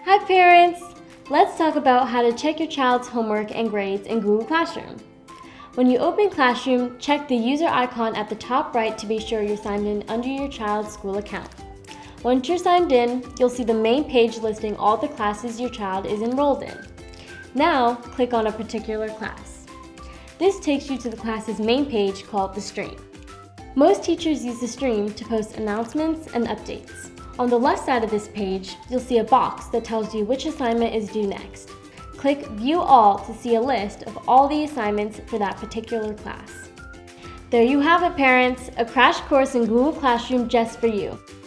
Hi parents! Let's talk about how to check your child's homework and grades in Google Classroom. When you open Classroom, check the user icon at the top right to be sure you're signed in under your child's school account. Once you're signed in, you'll see the main page listing all the classes your child is enrolled in. Now, click on a particular class. This takes you to the class's main page called the Stream. Most teachers use the Stream to post announcements and updates. On the left side of this page, you'll see a box that tells you which assignment is due next. Click View All to see a list of all the assignments for that particular class. There you have it, parents, a crash course in Google Classroom just for you.